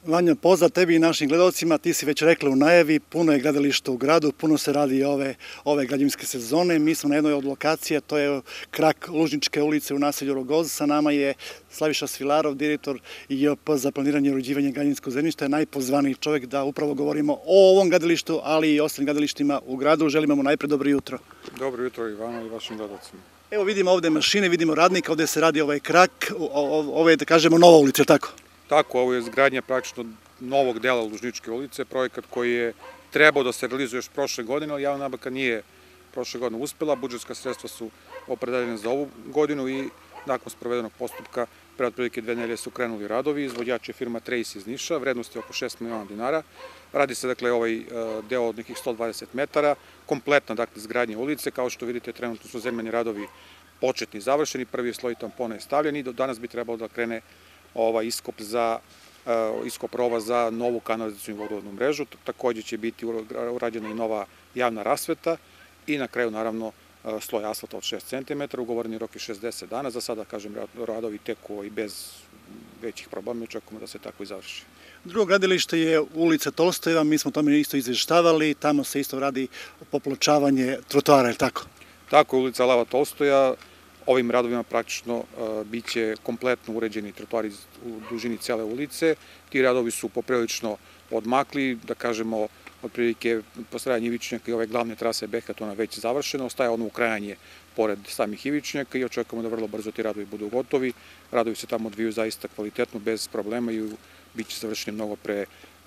Vanja, pozdrav tebi i našim gledalcima. Ti si već rekla u najavi, puno je gradilišta u gradu, puno se radi ove građevinske sezone. Mi smo na jednoj od lokacija, to je krak Lužničke ulice u naselju Rogoz. Sa nama je Slaviša Svilarov, direktor IJP za planiranje i uređivanje građevinskog zemljišta, najpozvaniji čovjek da upravo govorimo o ovom gradilištu, ali i ostalim gradilištima u gradu. Želimo mu najpred dobro jutro. Dobro jutro i vama i vašim gledalcima. Evo vidimo ovde mašine, vidimo radnika, ovde se radi ovaj krak, ovo je da kažemo nova ulica, tako? Tako, ovo je izgradnja praktično novog dela Lužničke ulice, projekat koji je trebao da se realizuje još prošle godine, ali javna nabavka nije prošle godine uspela, budžetska sredstva su opredeljena za ovu godinu i nakon sprovedenog postupka pre otprilike 2 nedelje su krenuli radovi. Izvođač je firma Trace iz Niša, vrednost je oko 6 miliona dinara. Radi se dakle ovaj deo od nekih 120 metara, kompletna dakle izgradnja ulice, kao što vidite trenutno su zemljani radovi početni završeni, prvi sloj tampona je stavljen i do danas bi trebalo da krene iskop rova za novu kanalizacijnu vodovodnu mrežu. Takođe će biti urađena i nova javna rasveta i na kraju naravno sloj asfalta od 6 cm, ugovoreni rok je 60 dana, za sada kažem radovi teku i bez većih problema, očekujemo da se tako i završi. Drugo gradilište je ulica Tolstojeva, mi smo tome isto izveštavali, tamo se isto radi popločavanje trotoara, je li tako? Tako je ulica Lava Tolstoja, ovim radovima praktično biće kompletno uređeni trotoari u dužini cele ulice. Ti radovi su poprilično odmakli, da kažemo, otprilike postavljanje ivičnjaka i ove glavne trase Behatona već završeno, ostaje ono ukrajanje pored samih ivičnjaka i očekujemo da vrlo brzo ti radovi budu gotovi. Radovi se tamo odvijaju zaista kvalitetno, bez problema i bit će završeni mnogo pre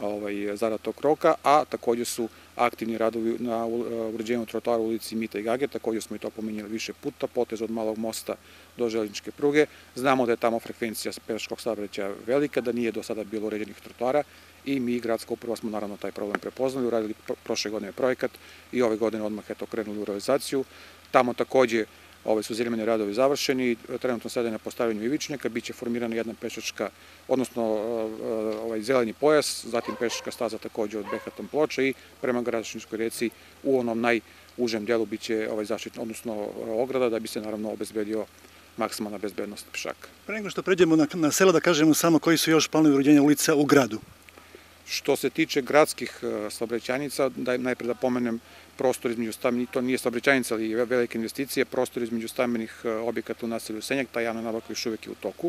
zadatog roka, a takođe su aktivni radovi na uređenju trotoara u ulici Mita i Gage, takođe smo i to pomenjali više puta, potez od Malog mosta do železničke pruge. Znamo da je tamo frekvencija pešačkog saobraćaja velika, da nije do sada bilo uređenih trotoara i mi, gradska uprava, smo naravno taj problem prepoznali, uradili prošle godine projekat i ove godine odmah krenuli u realizaciju. Tamo takođe su zemljani radovi završeni, trenutno sada je na postavljanju ivičnjaka, biće formirana jedna pešačka, odnosno zeleni pojas, zatim pešačka staza takođe od Behaton ploča i prema Gradačničkoj reci u onom najužem delu biće zaštitna, odnosno ograda, da bi se naravno obezbedio maksimalna bezbednost pešaka. Pre nego što pređemo na selo, da kažemo samo koji su još planovi uređenja ulica u gradu. Što se tiče gradskih saobraćajnica, najpre da pomenem prostor između stambenih, to nije saobraćajnica, ali velike investicije, prostor između stambenih objekata u naselju Senjak, ta javna nabavka još uvek je u toku,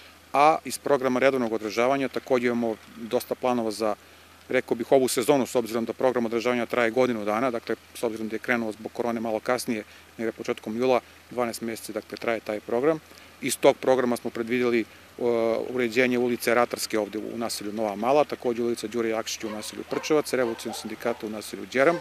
a iz programa redovnog održavanja takođe imamo dosta planova za, rekao bih, ovu sezonu, s obzirom da program održavanja traje godinu dana, dakle, s obzirom da je krenuo zbog korone malo kasnije, nego početkom jula, 12 meseci, dakle, traje taj program. Iz tog programa smo predvidjeli uređenje ulice Ratarske ovde u naselju Nova Mala, takođe ulica Đure Jakšića u naselju Prčevac, Revolucionarnog sindikata u naselju Đeram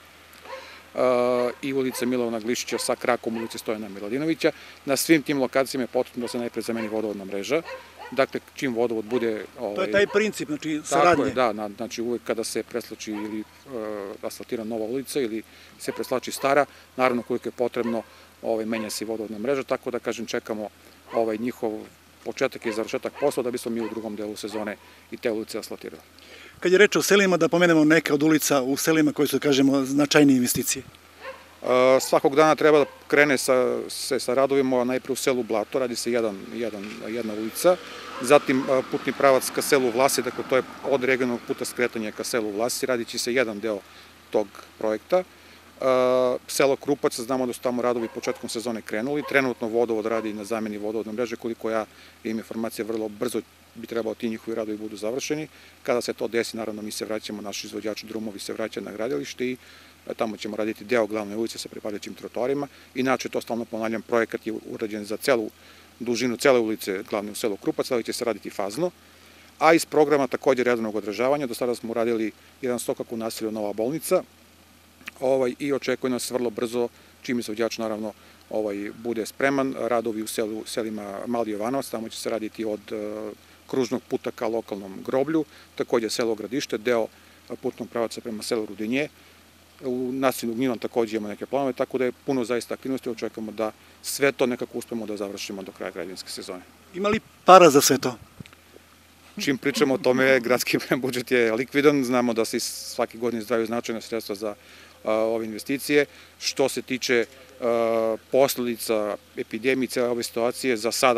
i ulica Milovana Glišića sa krakom ulice Stojana Miladinovića. Na svim tim lokacijama je potrebno da se najpre zameni vodovodna mreža. Dakle, čim vodovod bude... To je taj princip, znači saradnje. Tako je, da, znači uvek kada se preslači ili asfaltira nova ulica ili se preslači stara, naravno koliko je potrebno menja se i vodovodna mreža, tako da, kažem, čekamo njihov početak i završetak posla da bismo mi u drugom delu sezone i te ulice asfaltirali. Kad je reč o selima, da pomenemo neke od ulica u selima koji su, kažemo, značajnije investicije. Svakog dana treba da krene se sa radovima, najpre u selu Blato, radi se jedna ulica, zatim putni pravac ka selu Vlasi, dakle to je od regionalnog puta skretanja ka selu Vlasi, radit će se jedan deo tog projekta. Selo Krupac, znamo da su tamo radovi početkom sezone krenuli, trenutno vodovod radi na zameni vodovodne mreže, koliko ja imam informacije, vrlo brzo bi trebalo ti njihovi radovi budu završeni. Kada se to desi, naravno mi se vraćamo, naši izvođači drumovi se vraćaju na gradilište i tamo ćemo raditi deo glavne ulice sa pripadajućim trotoarima. Inače, to stalno ponavljam, projekat je urađen za celu dužinu cele ulice glavne u selu Krupac, ali će se raditi fazno. A iz programa takođe redovnog održavanja, do sada smo uradili jedan stokak u naselju Nova bolnica, i očekuje nas vrlo brzo, čim izvođač naravno bude spreman, radovi u selima Mali Jovanovac, tamo će se raditi od kružnog puta ka lokalnom groblju, takođe selo Gradište, deo putnog pravaca prema selu Rudinje, u naselju Gnjilan takođe imamo neke planove, tako da je puno zaista aktivnosti, očekujemo da sve to nekako uspemo da završimo do kraja građevinske sezone. Ima li para za sve to? Čim pričamo o tome, gradski budžet je likvidan, znamo da se svake godine izdvajaju značajna sredstva za ove investicije. Što se tiče posledica epidemije i cele ove situacije, za sada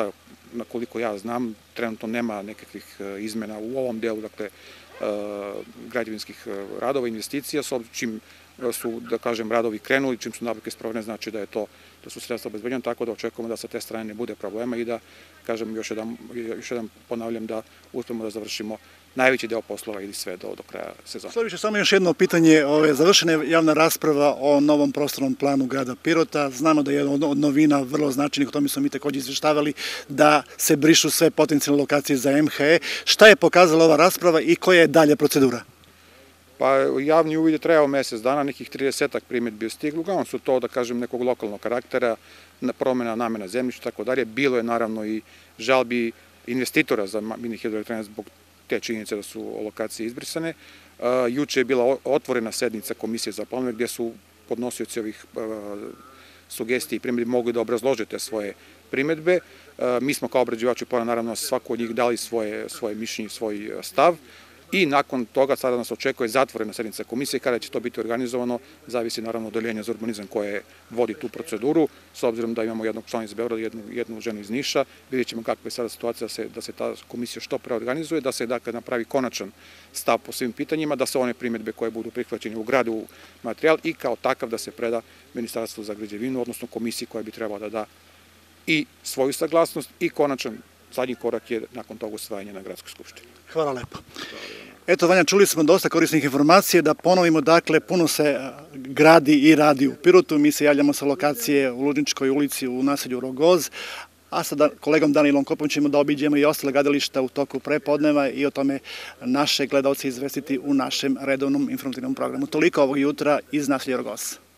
na koliko ja znam, trenutno nema nekakvih izmena u ovom delu, dakle, građevinskih radova, investicija, s čim su, da kažem, radovi krenuli, čim su nabavke sprovene, znači da su sredstva obezbeđena, tako da očekujemo da sa te strane ne bude problema i da, kažem, još jedan ponavljam, da uspemo da završimo najveći deo poslova ili sve do kraja sezona. Sve više, samo još jedno pitanje, završena je javna rasprava o novom prostornom planu grada Pirota. Znamo da je jedna od novina vrlo značajnih, o tome smo mi također izveštavali, da se brišu sve potencijalne lokacije za MHE. Šta je pokazala ova rasprava i koja je dalja procedura? Pa javni uvid je trajao mesec dana, nekih 30-ak primedbi je stiglo, uglavnom su to, da kažem, nekog lokalnog karaktera, promena namena zemljišta, tako dalje. Bilo je naravno i žalbi investitora za mini hidroelektrane zbog te činjenice da su lokacije izbrisane. Juče je bila otvorena sednica Komisije za planove gdje su podnosioci ovih sugestija i primedbi mogli da obrazlože te svoje primedbe. Mi smo kao obrađivači plana, naravno, svako od njih dali svoje mišljenje, svoj stav. I nakon toga sada nas očekuje zatvorena sednica komisije. Kada će to biti organizovano, zavisi naravno od odeljenja za urbanizam koje vodi tu proceduru. S obzirom da imamo jednog člana iz Beograda i jednu ženu iz Niša, vidjet ćemo kakva je sada situacija da se ta komisija što pre organizuje, da se dakle napravi konačan stav po svim pitanjima, da se one primedbe koje budu prihvaćene ugrade u materijal i kao takav da se preda Ministarstvu za građevinu, odnosno komisiji koja bi trebala da da i svoju saglasnost i konačan zadnji korak je nakon toga usvajanje na Gradskoj skupštini. Hvala lepo. Eto, Vanja, čuli smo dosta korisnih informacija, da ponovimo, dakle, puno se gradi i radi u Pirotu, mi se javljamo sa lokacije u Lužničkoj ulici u naselju Rogoz, a sa kolegom Danilom Kopom ćemo da obiđemo i ostale gradilišta u toku prepodneva i o tome naše gledaoce izvestiti u našem redovnom informativnom programu. Toliko ovog jutra iz naselja Rogoz.